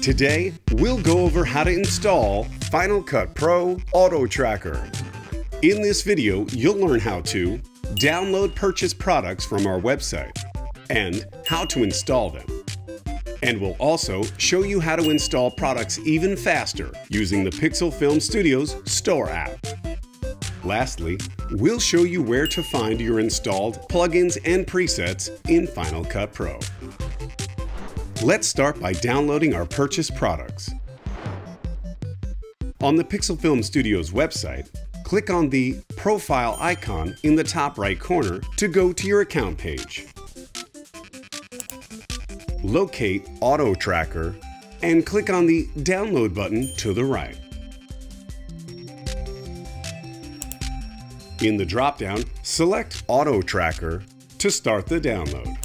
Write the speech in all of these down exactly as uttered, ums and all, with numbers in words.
Today, we'll go over how to install Final Cut Pro Auto Tracker. In this video, you'll learn how to download purchased products from our website and how to install them. And we'll also show you how to install products even faster using the Pixel Film Studios Store app. Lastly, we'll show you where to find your installed plugins and presets in Final Cut Pro. Let's start by downloading our purchased products. On the Pixel Film Studios website, click on the profile icon in the top right corner to go to your account page. Locate Auto Tracker and click on the download button to the right. In the drop-down, select Auto Tracker to start the download.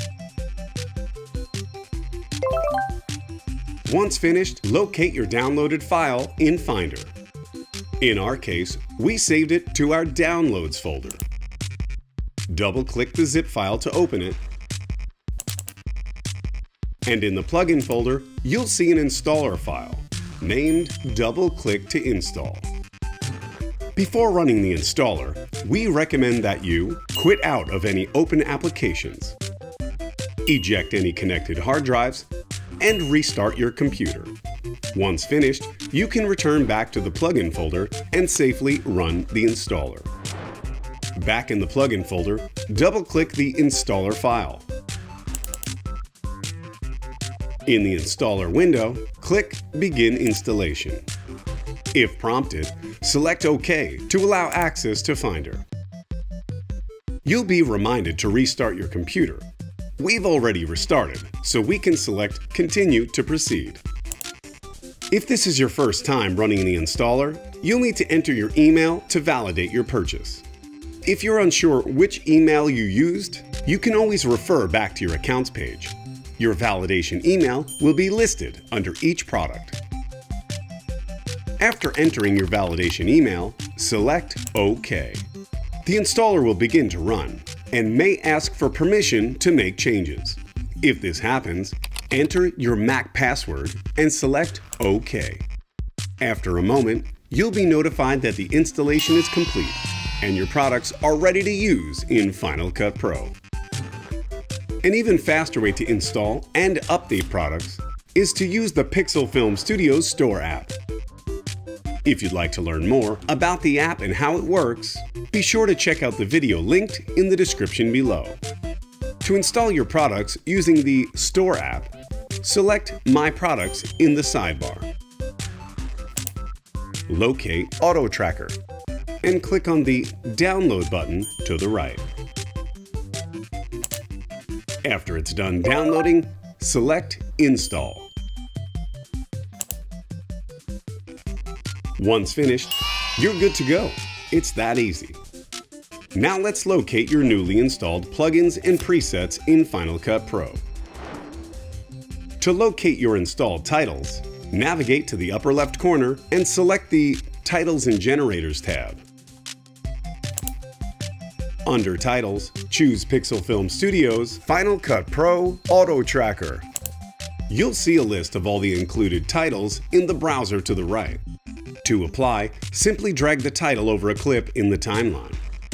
Once finished, locate your downloaded file in Finder. In our case, we saved it to our Downloads folder. Double-click the zip file to open it, and in the plugin folder, you'll see an installer file named Double-Click to Install. Before running the installer, we recommend that you quit out of any open applications, eject any connected hard drives, and restart your computer. Once finished, you can return back to the plugin folder and safely run the installer. Back in the plugin folder, double-click the installer file. In the installer window, click Begin Installation. If prompted, select OK to allow access to Finder. You'll be reminded to restart your computer. We've already restarted, so we can select Continue to proceed. If this is your first time running the installer, you'll need to enter your email to validate your purchase. If you're unsure which email you used, you can always refer back to your accounts page. Your validation email will be listed under each product. After entering your validation email, select OK. The installer will begin to run and may ask for permission to make changes. If this happens, enter your Mac password and select OK. After a moment, you'll be notified that the installation is complete and your products are ready to use in Final Cut Pro. An even faster way to install and update products is to use the Pixel Film Studios Store app. If you'd like to learn more about the app and how it works, be sure to check out the video linked in the description below. To install your products using the Store app, select My Products in the sidebar. Locate Auto Tracker and click on the Download button to the right. After it's done downloading, select Install. Once finished, you're good to go. It's that easy. Now let's locate your newly installed plugins and presets in Final Cut Pro. To locate your installed titles, navigate to the upper left corner and select the Titles and Generators tab. Under Titles, choose Pixel Film Studios Final Cut Pro Auto Tracker. You'll see a list of all the included titles in the browser to the right. To apply, simply drag the title over a clip in the timeline.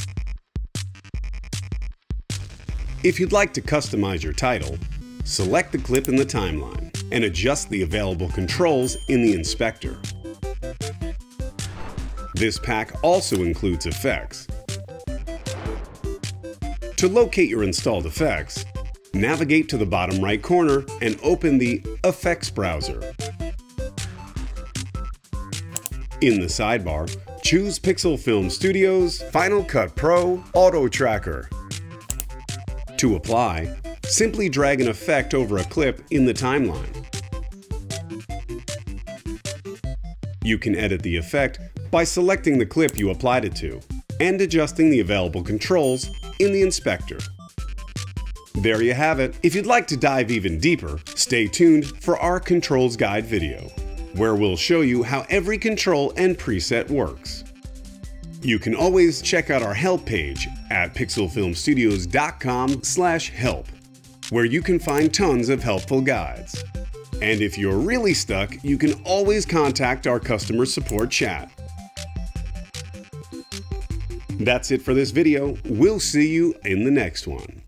If you'd like to customize your title, select the clip in the timeline and adjust the available controls in the inspector. This pack also includes effects. To locate your installed effects, navigate to the bottom right corner and open the Effects browser. In the sidebar, choose Pixel Film Studios Final Cut Pro Auto Tracker. To apply, simply drag an effect over a clip in the timeline. You can edit the effect by selecting the clip you applied it to and adjusting the available controls in the inspector. There you have it. If you'd like to dive even deeper, stay tuned for our Controls Guide video, where we'll show you how every control and preset works. You can always check out our help page at pixel film studios dot com slash help, where you can find tons of helpful guides. And if you're really stuck, you can always contact our customer support chat. That's it for this video. We'll see you in the next one.